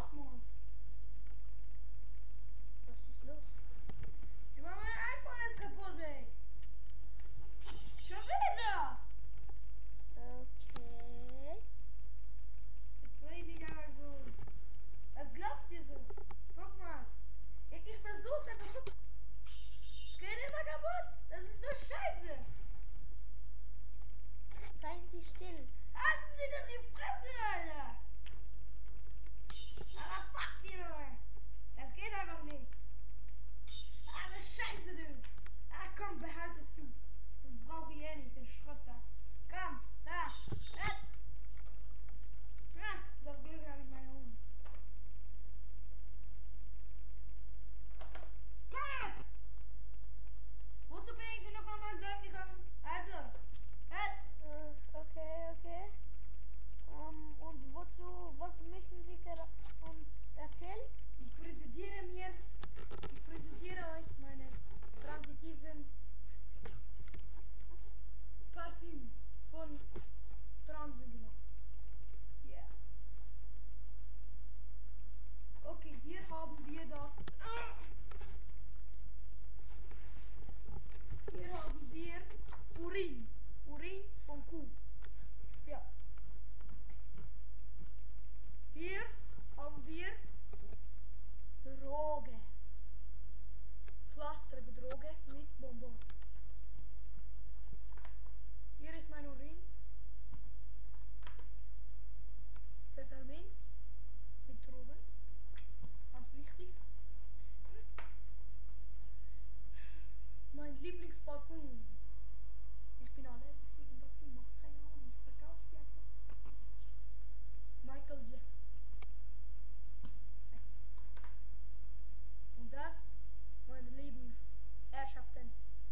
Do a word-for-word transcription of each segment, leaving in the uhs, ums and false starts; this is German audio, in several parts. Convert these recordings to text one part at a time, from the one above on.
auf, Mann. Was ist los? Ich mach mein iPhone ist kaputt, ey. Schon wieder. Okay. Jetzt will ich nicht einmal so. Was glaubst du so? Guck mal. Ich, ich versuch's einfach. Guck. Es geht immer kaputt. Das ist so scheiße. Seien Sie still. Halten Sie doch die Fresse, Alter. Aber fuck die Junge. Das geht einfach nicht. Ah, das ist scheiße, du. Ach komm, behaltest du. Den brauch ich eh nicht, den Schrott da. Komm, da. Da. Ja, so Glück habe ich meine Hund. Komm jetzt! Wozu bin ich noch einmal gekommen? Also, jetzt! Äh, okay, okay. Ähm, und wozu, was möchten Sie ver- uns erzählen? Ich präsentiere mir, ich präsentiere euch meine transitiven Parfüm von Transengelacht. Yeah. Okay, hier haben wir das. Hier haben wir Urin. Urin von Kuh. Ja. Hier haben wir Droge. Pflasterige Droge mit Bonbons. Hier ist mein Urin. Pfefferminz mit Drogen. Ganz wichtig. Mein Lieblingsparfum. Ich bin allergisch gegen Parfum, macht keine Ahnung. Ich verkaufe sie einfach. Michael Jackson. Und das, meine lieben Herrschaften.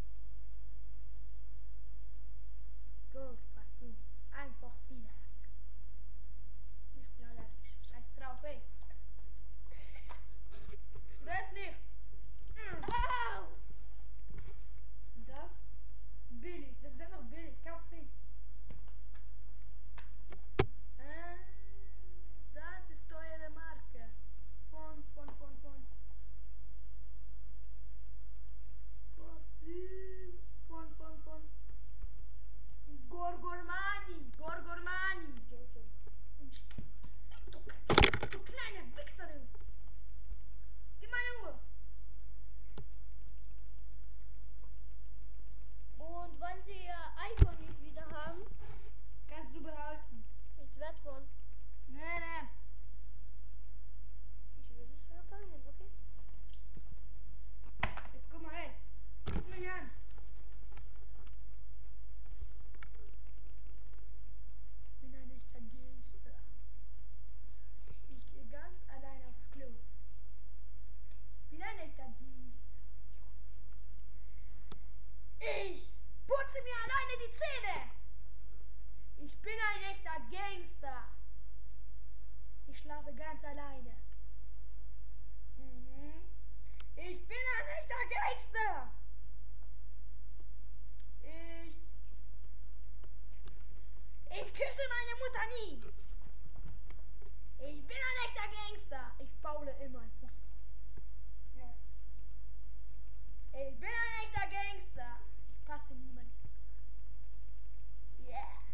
Gold Parfum. Einfach widerlich. Ich bin allergisch. Scheiß drauf, ey. Das nicht. Au! Und das? Billig. Das ist einfach billig. Kauft nicht. Ah, das ist teure Marke. Von, von, von, von. Parfüm. Von, von, von. Gorgormani. Gorgormani. Jojo. Du, du kleiner Wichser, du. Gib meine Uhr. Und wenn Sie Ihr iPhone nicht wieder haben, Kannst du behalten. ist wertvoll. Nee, nee. Ich würde es reparieren, okay? Jetzt guck mal, ey. Guck mich an. Ich bin ein echter Gangster. Ich gehe ganz allein aufs Klo. Ich bin ein echter Gangster. Ich putze mir alleine die Zähne. Ich bin ein echter Gangster. Ich schlafe ganz alleine. Mhm. Ich bin ein echter Gangster. Ich... Ich küsse meine Mutter nie. Ich bin ein echter Gangster. Ich faule immer im Fußball. Ja. Ich bin ein echter Gangster. Ich passe niemanden. Yeah.